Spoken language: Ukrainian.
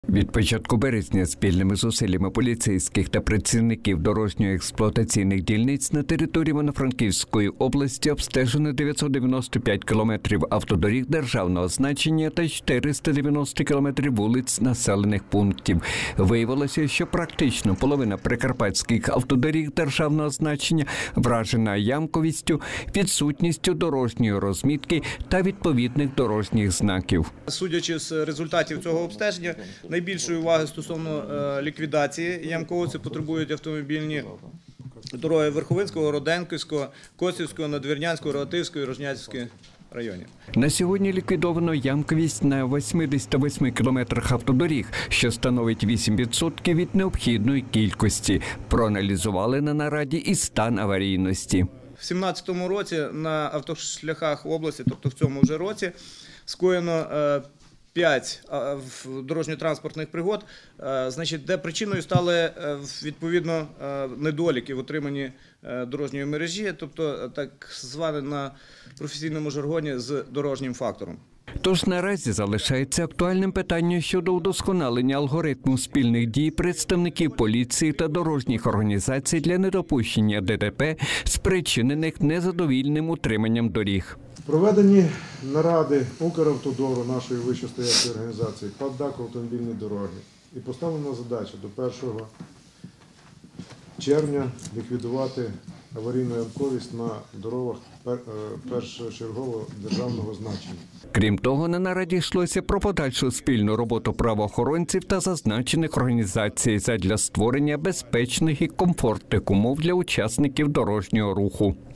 Від початку березня спільними зусиллями поліцейських та працівників дорожньо-експлуатаційних дільниць на території Івано-Франківської області обстежено 995 кілометрів автодоріг державного значення та 490 кілометрів вулиць населених пунктів. Виявилося, що практично половина прикарпатських автодоріг державного значення вражена ямковістю, відсутністю дорожньої розмітки та відповідних дорожніх знаків. Судячи з результатів цього обстеження, найбільшої уваги стосовно ліквідації ямковості потребують автомобільні дороги Верховинського, Роденківського, Косівського, Надвірнянського, Рогатинського і Рожнятівського районів. На сьогодні ліквідовано ямковість на 88 кілометрах автодоріг, що становить 8% від необхідної кількості. Проаналізували на нараді і стан аварійності. В 2017 році на автошляхах області, тобто в цьому вже році, скоєно 5 дорожньо-транспортних пригод, де причиною стали відповідно недоліки в утриманні дорожньої мережі, тобто так зване на професійному жаргоні з дорожнім фактором. Тож наразі залишається актуальним питання щодо удосконалення алгоритму спільних дій представників поліції та дорожніх організацій для недопущення ДТП, спричинених незадовільним утриманням доріг. Проведені наради Укравтодору, нашої вищестоячої організації, ПАТ «Автомобільні дороги», і поставлена задача до 1 червня ліквідувати аварійну ямковість на дорогах першочергового державного значення. Крім того, на нараді йшлося про подальшу спільну роботу правоохоронців та зазначених організацій задля створення безпечних і комфортних умов для учасників дорожнього руху.